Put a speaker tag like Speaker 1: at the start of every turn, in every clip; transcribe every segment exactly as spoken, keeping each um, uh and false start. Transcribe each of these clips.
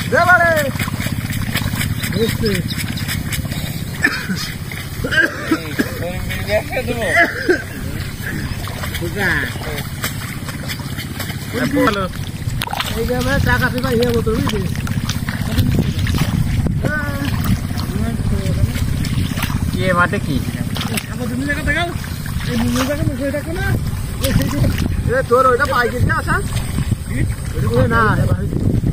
Speaker 1: দেবারে এসে এই কোন বিয়াকে দেব বুঝা ভালো এই যে আমরা টাকা পিবা ইয়ে মতো বুঝলি ये माटे की अब তুমি জায়গা দেখাও এই মুনি জায়গা মুখে দেখো না এ তোর ওইটা পাইছিস না আশা ওইটা না রে ভাই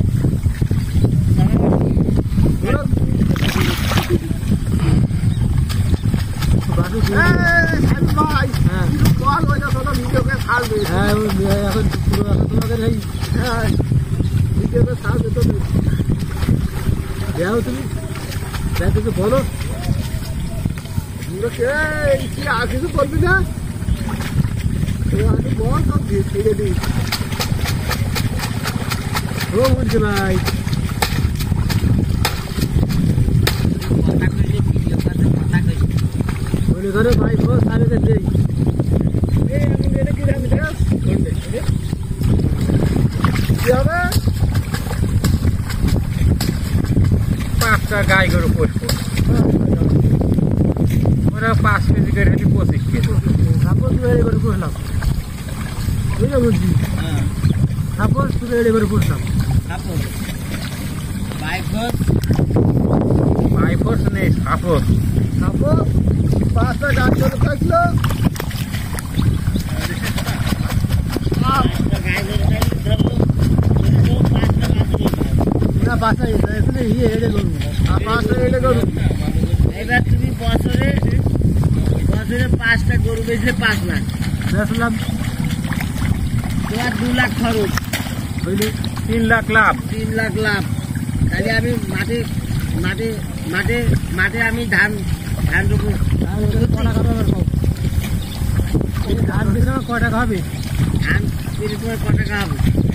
Speaker 1: বাদু এই ভাই হ্যাঁ কল হয়ে যাচ্ছে না ভিডিওকে ছাড়বে হ্যাঁ এখন পুরো তোমাদের এই হ্যাঁ ভিডিওকে ছাড়বে তো যাও তুমি দেখো তো বলো কি আগে তো বলবি না আমি বল সব ছেড়ে দিই ও বুঝছে ভাই বলে ধরো ভাই বল সাড়ে দেই কি হবে পাঁচটা গাই গরু পড়বো पाँच केजी करे नि पच्चीस केजी सपोज रेडी गरेर पुछलाम बुझ्यो बुझ्दी अँ सपोज रेडी गरेर पुछलाम सपोज बाइफोर्स बाइफोर्स नै सपोज सपोज पाँचटा गाडीहरु कइलो ना पाँचटा यसले हि हेडे गरौँ आ पाँचटा हेडे गरौँ एबार তুমি বছরে বছরে পাঁচটা গরু বেচলে পাঁচ লাখ দশ লাখ তোমার দু লাখ খরচ হইলে তিন লাখ লাভ তিন লাখ লাভ তাহলে আমি মাঠে মাঠে মাঠে মাঠে আমি ধান ধান রোপো কটা খাবে ধান বিক্রি কয় টাকা হবে ধান বিক্রি করে কয় টাকা হবে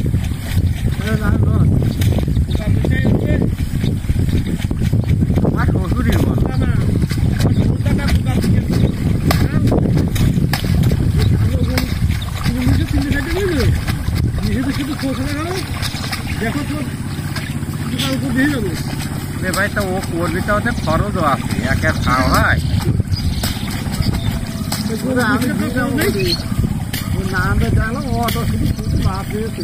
Speaker 1: আর শ্বশুরই বল ভাই তো ও করবি তো ওদের খরচও আছে এক এক খাওয়া হয় নামটা জানো অটো শুধু শুধু লাভ দিয়েছি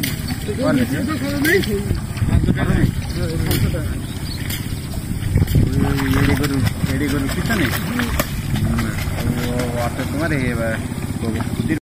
Speaker 1: রেডি করুন রেডি করুন পিছনে অটো তোমার এবার